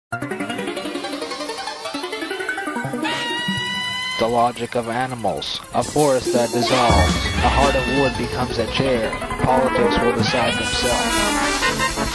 The logic of animals. A forest that dissolves. A heart of wood becomes a chair. Politics will decide themselves.